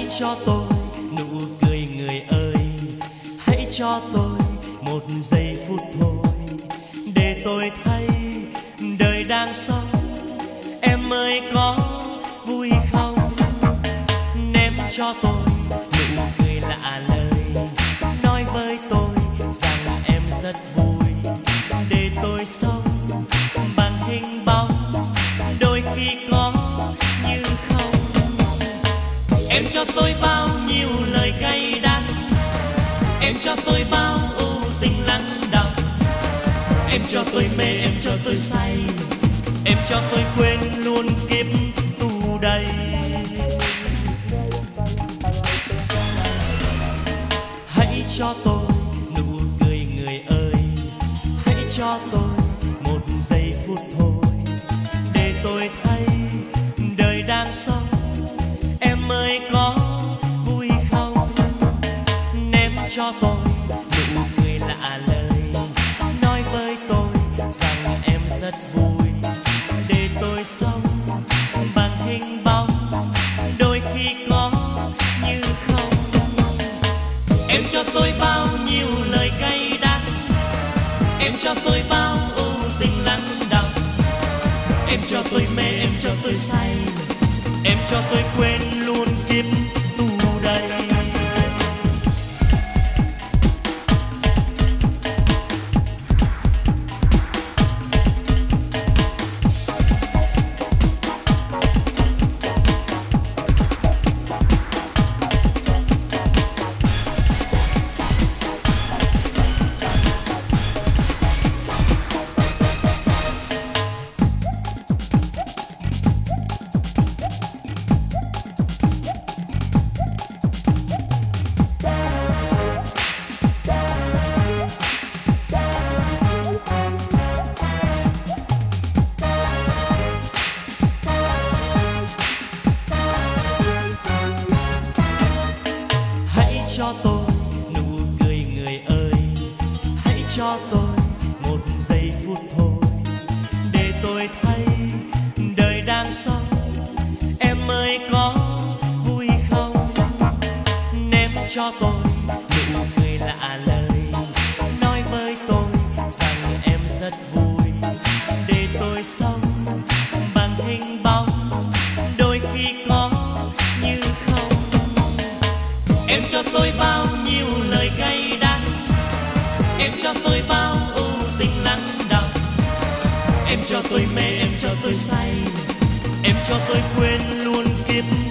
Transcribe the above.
cho tôi nụ cười người ơi, hãy cho tôi một giây phút thôi để tôi thấy đời đang sống. Em ơi có vui không? Ném cho tôi nụ cười lạ lời, nói với tôi rằng em rất vui để tôi sống bằng hình bóng, đôi khi có như không. Em cho tôi bao nhiêu lời cay đắng, em cho tôi bao ưu tình lắng đọng. Em cho tôi mê, em cho tôi say, em cho tôi quên luôn kiếp tù đầy. Hãy cho tôi nụ cười người ơi, hãy cho tôi một giây phút thôi để tôi thấy đời đang sống. Em ơi có vui không? Ném cho tôi nụ cười lạ lời, nói với tôi rằng em rất vui để tôi sống bằng hình bóng, đôi khi có như không. Em cho tôi bao nhiêu lời cay đắng, em cho tôi bao ưu tình lắng đọng. Em cho tôi mê, em cho tôi say, em cho tôi quên luôn kiếp tù đầy. Cho tôi nụ cười người ơi, hãy cho tôi một giây phút thôi để tôi thấy đời đang sống. Em ơi có vui không? Ném cho tôi nụ cười lạ lời, nói với tôi rằng em rất vui để tôi sống bằng hình bóng, đôi khi có như không. Em cho tôi bao nhiêu lời cay đắng, em cho tôi bao ưu tình lắng đọng. Em cho tôi mê, em cho tôi say, em cho tôi quên luôn kiếp